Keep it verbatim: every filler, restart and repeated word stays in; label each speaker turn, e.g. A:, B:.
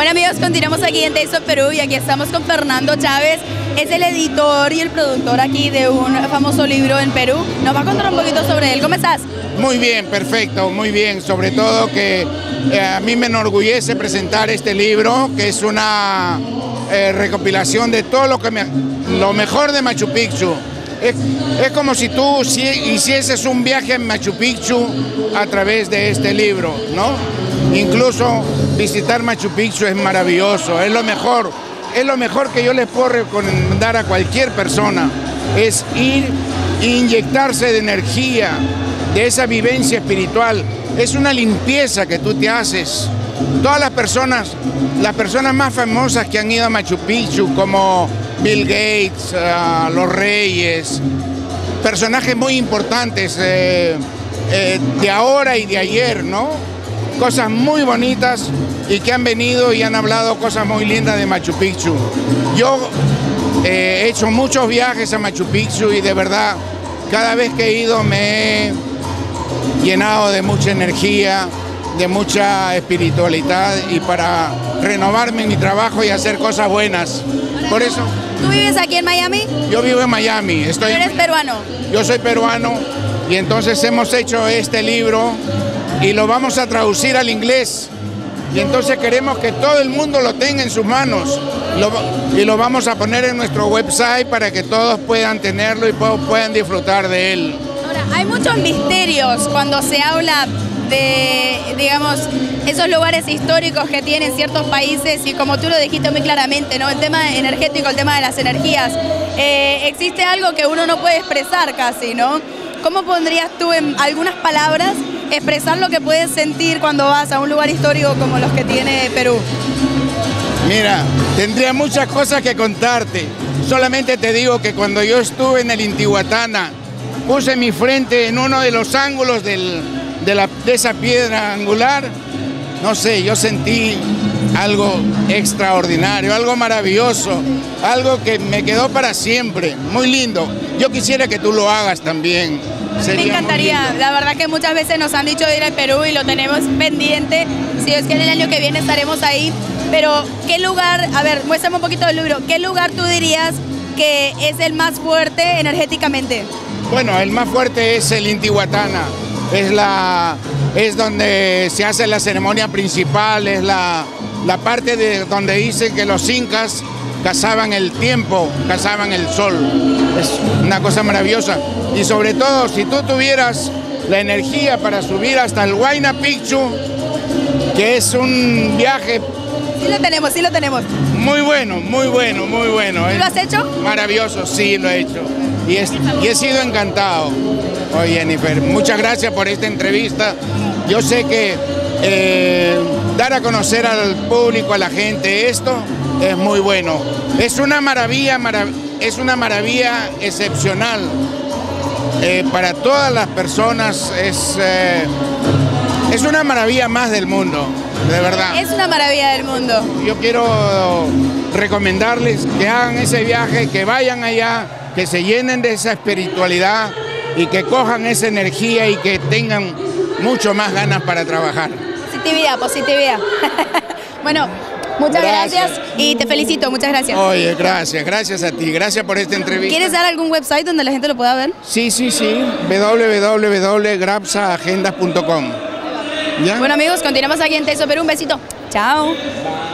A: Bueno amigos, continuamos aquí en Taste of Perú y aquí estamos con Fernando Chávez. Es el editor y el productor aquí de un famoso libro en Perú. Nos va a contar un poquito sobre él. ¿Cómo estás?
B: Muy bien, perfecto, muy bien. Sobre todo que eh, a mí me enorgullece presentar este libro, que es una eh, recopilación de todo lo, que me, lo mejor de Machu Picchu. Es, es como si tú si, hicieses un viaje en Machu Picchu a través de este libro, ¿no? Incluso visitar Machu Picchu es maravilloso, es lo mejor. Es lo mejor que yo les puedo recomendar a cualquier persona, es ir e inyectarse de energía, de esa vivencia espiritual. Es una limpieza que tú te haces. Todas las personas, las personas más famosas que han ido a Machu Picchu, como Bill Gates, uh, los reyes, personajes muy importantes eh, eh, de ahora y de ayer, ¿no? Cosas muy bonitas y que han venido y han hablado cosas muy lindas de Machu Picchu. Yo eh, he hecho muchos viajes a Machu Picchu y de verdad, cada vez que he ido me he llenado de mucha energía, de mucha espiritualidad y para renovarme en mi trabajo y hacer cosas buenas. Por eso...
A: ¿Tú vives aquí en Miami?
B: Yo vivo en Miami. Estoy,
A: ¿Tú eres peruano?
B: Yo soy peruano y entonces hemos hecho este libro y lo vamos a traducir al inglés. Y entonces queremos que todo el mundo lo tenga en sus manos lo, y lo vamos a poner en nuestro website para que todos puedan tenerlo y puedan disfrutar de él.
A: Ahora, hay muchos misterios cuando se habla de, digamos, esos lugares históricos que tienen ciertos países y como tú lo dijiste muy claramente, ¿no? El tema energético, el tema de las energías. Eh, existe algo que uno no puede expresar casi, ¿no? ¿Cómo pondrías tú en algunas palabras expresar lo que puedes sentir cuando vas a un lugar histórico como los que tiene Perú?
B: Mira, tendría muchas cosas que contarte. Solamente te digo que cuando yo estuve en el Intihuatana, puse mi frente en uno de los ángulos del, de, la, de esa piedra angular. No sé, yo sentí algo extraordinario, algo maravilloso, algo que me quedó para siempre. Muy lindo. Yo quisiera que tú lo hagas también.
A: Sería me encantaría, la verdad que muchas veces nos han dicho de ir al Perú y lo tenemos pendiente. Si Dios quiere el año que viene estaremos ahí. Pero, ¿qué lugar, a ver, muéstrame un poquito del libro, ¿qué lugar tú dirías que es el más fuerte energéticamente?
B: Bueno, el más fuerte es el Intihuatana, es, la, es donde se hace la ceremonia principal, es la, la parte de donde dicen que los incas cazaban el tiempo, cazaban el sol. Es una cosa maravillosa. Y sobre todo, si tú tuvieras la energía para subir hasta el Huayna Picchu, que es un viaje...
A: Sí lo tenemos, sí lo tenemos.
B: Muy bueno, muy bueno, muy bueno.
A: ¿Tú lo has hecho?
B: Maravilloso, sí, lo he hecho. Y, es, y he sido encantado. Oye, Jennifer, muchas gracias por esta entrevista. Yo sé que eh, dar a conocer al público, a la gente, esto es muy bueno. Es una maravilla, marav es una maravilla excepcional. Eh, para todas las personas es, eh, es una maravilla más del mundo, de verdad.
A: Es una maravilla del mundo.
B: Yo quiero recomendarles que hagan ese viaje, que vayan allá, que se llenen de esa espiritualidad y que cojan esa energía y que tengan mucho más ganas para trabajar.
A: Positividad, positividad. Bueno, muchas gracias. gracias y te felicito, muchas gracias.
B: Oye, gracias, gracias a ti, gracias por esta entrevista.
A: ¿Quieres dar algún website donde la gente lo pueda ver?
B: Sí, sí, sí, w w w punto grapsa agendas punto com.
A: Bueno amigos, continuamos aquí en Taste of Perú, un besito. Chao. Bye.